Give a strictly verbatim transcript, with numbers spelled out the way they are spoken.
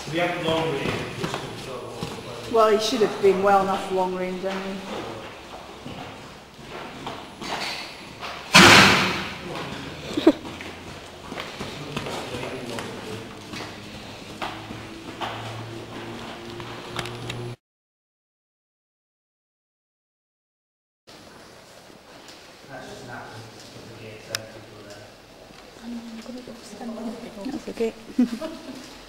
We have long range. Well, he should have been well enough long range anyway. That's okay.